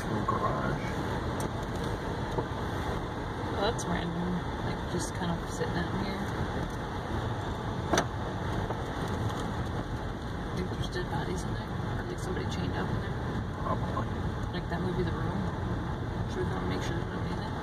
little garage. Oh, that's random. Like, just kind of sitting out here. I think there's dead bodies in there. Or like somebody chained up in there. Probably. Like that movie, The Room. Should we go and make sure there's nobody in it?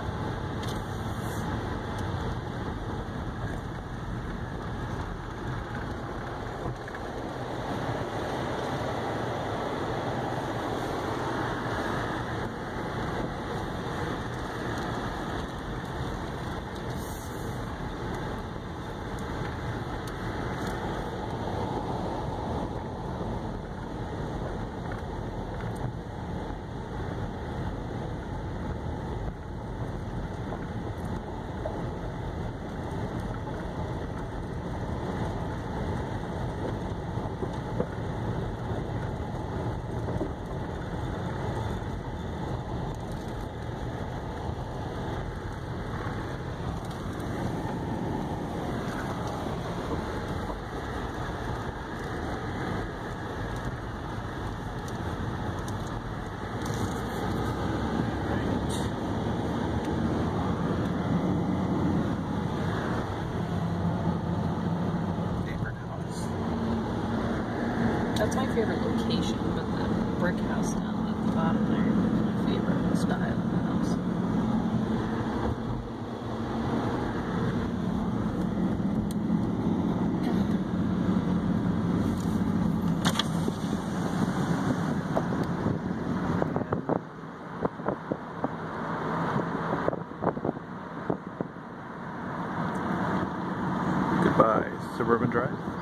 That's my favorite location, but the brick house down at the bottom there is my favorite style of the house. Goodbye, Suburban Drive.